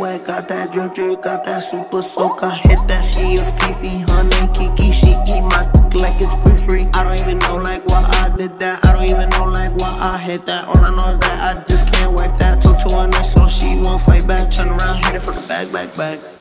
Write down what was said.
swag, got that drip drip, got that super soak. I hit that, she a Fifi, her name Kiki. She eat my dick like it's free. I don't even know like why I did that. I don't even know like why I hit that. All I know is that I just can't wipe that. Talk to her nice so she won't fight back. Turn around, hit it for the back.